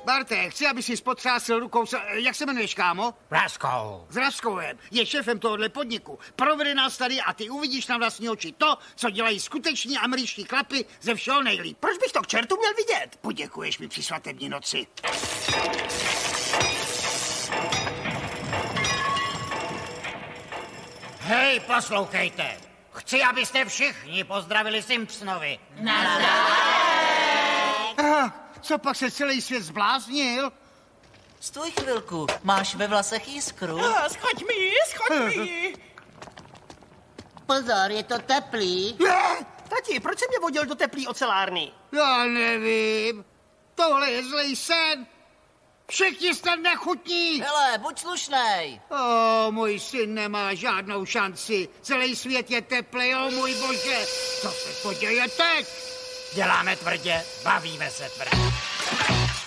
Barte, chci, aby si potřásil rukou jak se jmenuješ, kámo? Raskou. S Raskovem. Je šéfem tohohle podniku. Provede nás tady a ty uvidíš na vlastní oči to, co dělají skuteční američtí chlapi ze všeho nejlíp. Proč bych to k čertu měl vidět? Poděkuješ mi při svatební noci. Hej, poslouchejte. Chci, abyste všichni pozdravili Simpsonovi. Co pak se celý svět zbláznil? Stůj chvilku, máš ve vlasech jiskru? Schoď mi. Pozor, je to teplý. Tati, proč jsi mě vodil do teplý ocelárny? Já nevím. Tohle je zlej sen. Všichni jste nechutní. Hele, buď slušnej. Můj syn nemá žádnou šanci. Celý svět je teplý, můj bože. Co se to děje teď? Děláme tvrdě, bavíme se tvrdě.